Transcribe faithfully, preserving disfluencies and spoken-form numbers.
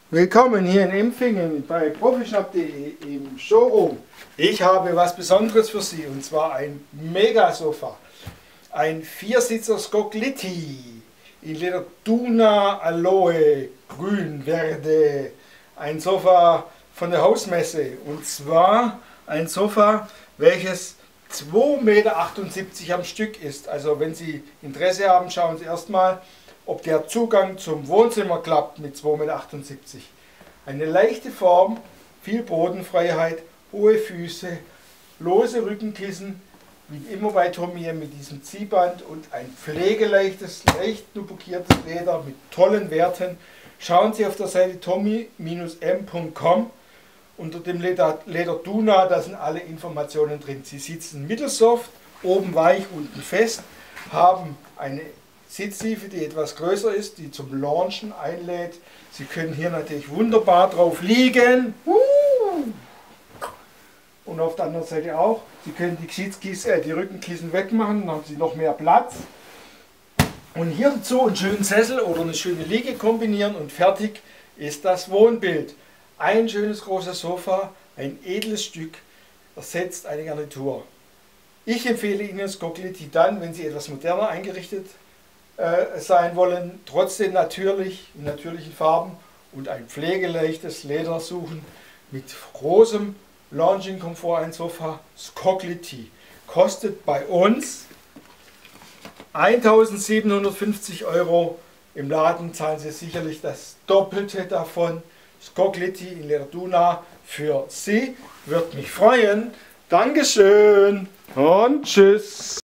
Willkommen hier in Empfingen bei Profishop punkt de im Showroom. Ich habe was Besonderes für Sie, und zwar ein Mega-Sofa. Ein Viersitzer Scoglitti in Leder Duna Aloe, grün, verde. Ein Sofa von der Hausmesse, und zwar ein Sofa, welches zwei Meter achtundsiebzig am Stück ist. Also wenn Sie Interesse haben, schauen Sie erstmal, ob der Zugang zum Wohnzimmer klappt mit zwei Meter achtundsiebzig. Eine leichte Form, viel Bodenfreiheit, hohe Füße, lose Rückenkissen, wie immer bei Tommy mit diesem Ziehband, und ein pflegeleichtes, leicht nubuckiertes Leder mit tollen Werten. Schauen Sie auf der Seite tommy Bindestrich m Punkt com. Unter dem Leder, Leder Duna, da sind alle Informationen drin. Sie sitzen mittelsoft, oben weich, unten fest, haben eine Sitztiefe, die etwas größer ist, die zum Launchen einlädt. Sie können hier natürlich wunderbar drauf liegen. Und auf der anderen Seite auch. Sie können die, Sitzkissen, äh, die Rückenkissen wegmachen, dann haben Sie noch mehr Platz. Und hier dazu einen schönen Sessel oder eine schöne Liege kombinieren, und fertig ist das Wohnbild. Ein schönes großes Sofa, ein edles Stück, ersetzt eine Garnitur. Ich empfehle Ihnen Scoglitti dann, wenn Sie etwas moderner eingerichtet äh, sein wollen, trotzdem natürlich in natürlichen Farben, und ein pflegeleichtes Leder suchen mit großem Lounging-Komfort. Ein Sofa Scoglitti kostet bei uns eintausendsiebenhundertfünfzig Euro. Im Laden zahlen Sie sicherlich das Doppelte davon. Scoglitti in Leder Duna für Sie. Würde mich freuen. Dankeschön und tschüss.